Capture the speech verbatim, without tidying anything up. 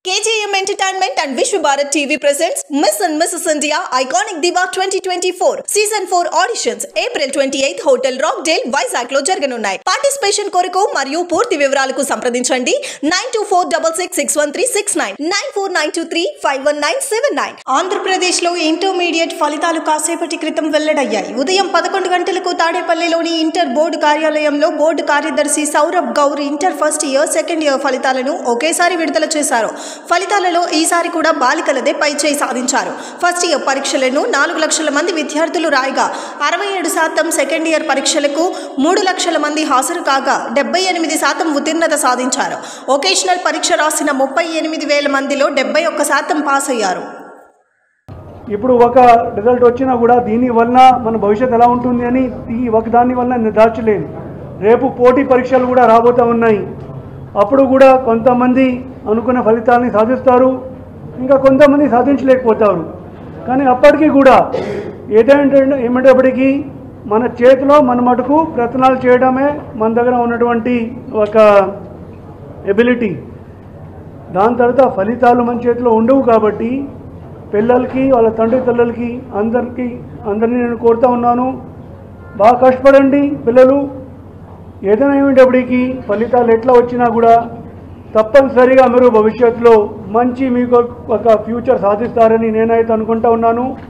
K J M Entertainment and Vishwa Bharat T V presents Miss and Missus India Iconic Diva twenty twenty-four Season four auditions April twenty-eighth Hotel Rockdale Vizag లో జరగనున్నాయి. Participation కొరకు మరియు పూర్తి వివరాలకు సంప్రదించండి nine two four six six six one three six nine nine four nine two three five one nine seven nine. Andhra Pradesh లో intermediate ఫలితాలు కాసేపటి క్రితం వెల్లడయ్యాయి. ఉదయం పదకొండు గంటలకు తాడేపల్లిలోని ఇంటర్ బోర్డు కార్యాలయంలో బోర్డు కార్యదర్శి Saurabh Gaur inter first year second year ఫలితాలను ఒకేసారి విడుదల చేశారు. ఫలితాలలో ఈసారి కూడా బాలికలదే పైచేయి సాధించారు. ఫస్ట్ ఇయర్ పరీక్షలను నాలుగు లక్షల మంది విద్యార్థులు రాయగా అరవై ఏడు శాతం, సెకండ్ ఇయర్ పరీక్షలకు మూడు లక్షల మంది హాజరు కాగా డెబ్బై ఎనిమిది శాతం ఉత్తీర్ణత సాధించారు. వొకేషనల్ పరీక్ష రాసిన ముప్పై ఎనిమిది వేల మందిలో డెబ్బై ఒక్క శాతం పాస్ అయ్యారు. ఇప్పుడు ఒక రిజల్ట్ వచ్చినా కూడా దీనివల్ల మన భవిష్యత్తు ఎలా ఉంటుంది అని ఈ ఒక దాని వల్ల నిర్ధారించలేము. రేపు పోటీ పరీక్షలు కూడా రాబోతూ ఉన్నాయి. అప్పుడు కూడా కొంతమంది అనుకున్న ఫలితాలని సాధిస్తారు, ఇంకా కొంతమంది సాధించలేకపోతారు. కానీ అప్పటికీ కూడా ఏదంటే ఏమిటప్పటికీ మన చేతిలో మన మటుకు ప్రయత్నాలు చేయడమే మన దగ్గర ఉన్నటువంటి ఒక ఎబిలిటీ. దాని తర్వాత ఫలితాలు మన చేతిలో ఉండవు కాబట్టి పిల్లలకి, వాళ్ళ తండ్రి తల్లులకి అందరికీ అందరినీ నేను కోరుతూ ఉన్నాను, బాగా కష్టపడండి పిల్లలు. ఏదైనా ఏమిటప్పటికీ ఫలితాలు ఎట్లా వచ్చినా కూడా తప్పనిసరిగా మీరు భవిష్యత్తులో మంచి మీకు ఒక ఫ్యూచర్ సాధిస్తారని నేనైతే అనుకుంటా ఉన్నాను.